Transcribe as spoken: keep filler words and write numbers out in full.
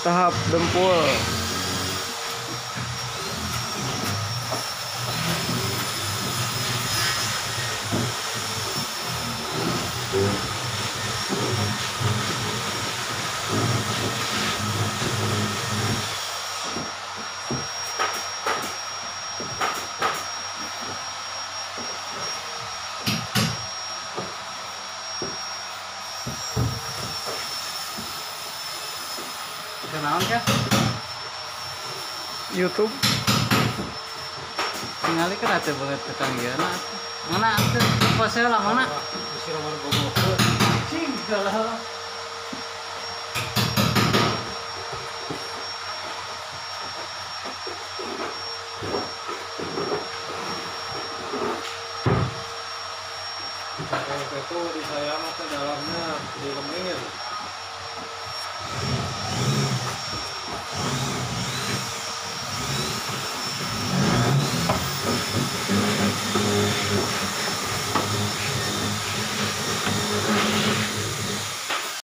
tahap dempul. Kenaon kan? YouTube. Ningali kan atuh banget tetanggeuna. Mana atuh pose lah mana? Bisa nomor bogo. Cing, kalau